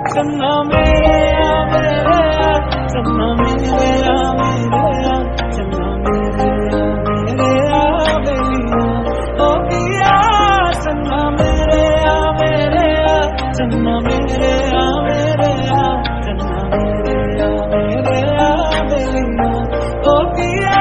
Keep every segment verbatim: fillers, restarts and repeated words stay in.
चन्ना मेरे आ मेरे आ चन्ना मेरे आ मेरे आ चन्ना मेरे आ मेरे आ बेलिया ओ पिया चन्ना मेरे आ मेरे आ चन्ना मेरे आ मेरे आ चन्ना मेरे आ मेरे आ बेलिया ओ पिया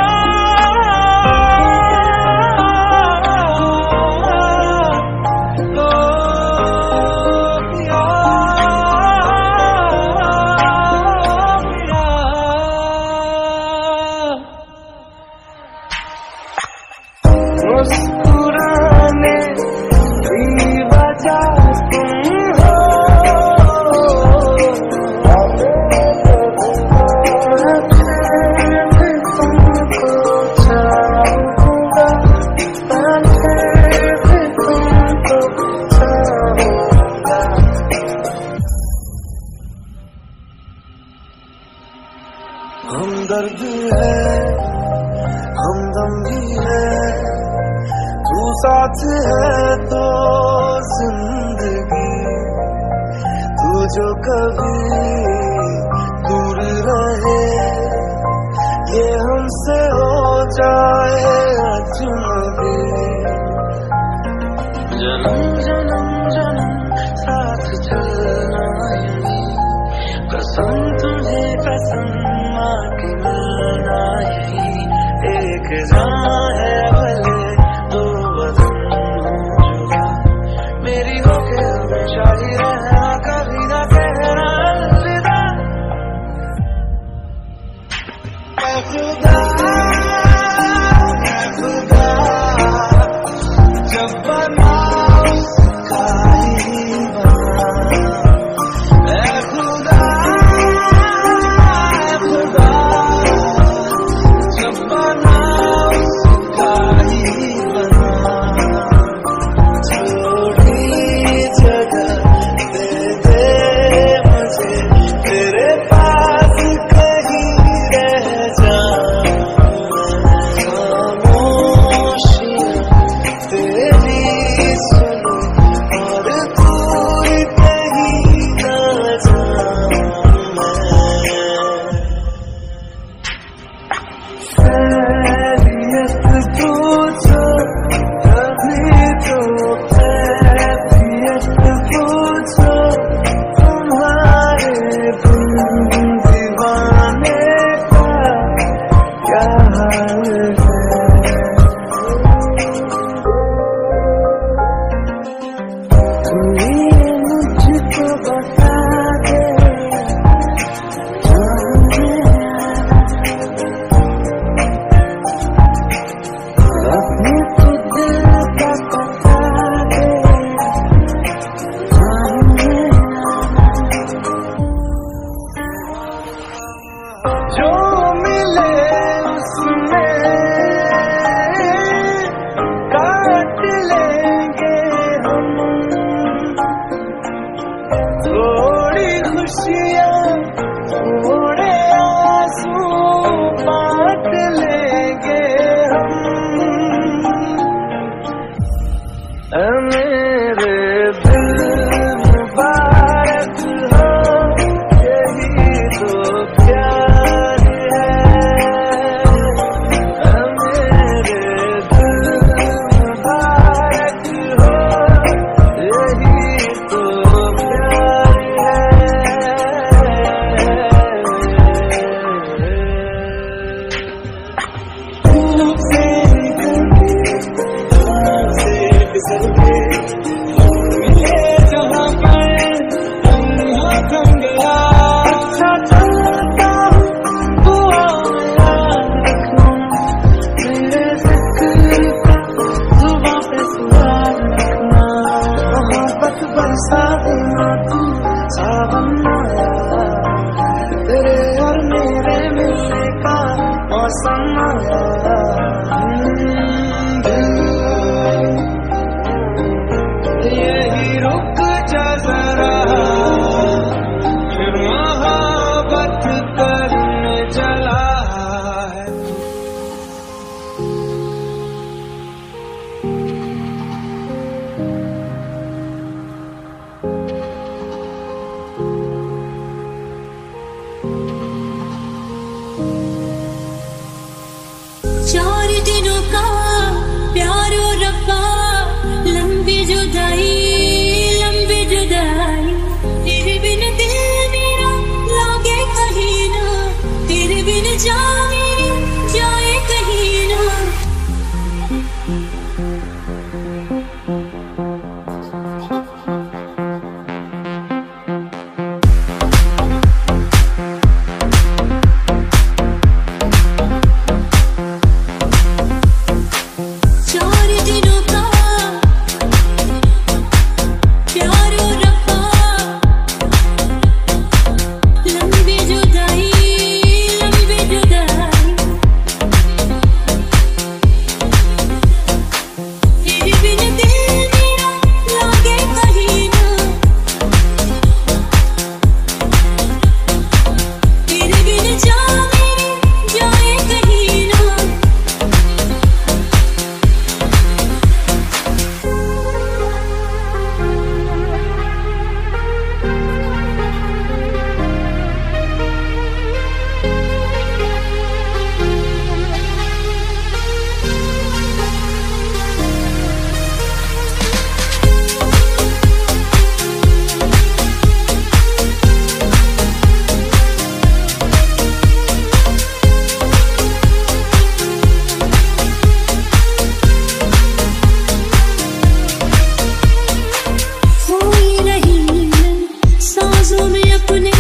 मुस्कुराने की वजह तुम हो तुमको चाहूंगा तुमको चाहूंगा हमदर्द है हमदम भी है तू साथ है तो जिंदगी तू जो कभी दूर रहे ये हमसे हो जाए अजनबी जन्म जन्म जन्म साथ चलना यही कसम तुझे कसम माँ की मिलना यही एक जान है भले दो बदन हो जुदा मेरी होके हमेशा ही रहना कभी ना कहना अलविदा ऐ खुदा ऐ खुदा जब बना उसका ही बना ऐ खुदा ऐ खुदा जब बना उसका ही बना छोड़ी जगह दे दे मुझे तेरे पास कहीं रह जाऊं खामोशियां तेरी सुनूं और दूर कहीं ना जाऊं खैरियत पूछो कभी तो खैरियत पूछो तुम्हारे बिन दीवाने का क्या हाल है तू ये मुझको बता दे अपने तो दिल का पता दे जो मिले उसमें काट लेंगे हम थोड़ी खुशियाँ थोड़े आंसू बांट लेंगे हम ऐ मेरे दिल मुबारक हो यही तो प्यार है ऐ मेरे दिल मुबारक हो यही तो प्यार है धूप से निकल के फिसल के मिले जहाँ पाए दुनिया थम गया अच्छा चलता दुआ में याद रखना मेरे जिक्र का जुबां पे सुराग रखना मोहब्बत बरसा देना तू सावन आया तेरे और मेरे मिलने का मौसम आया यही रुक जा जरा फिर मोहब्बत करने चला है तूने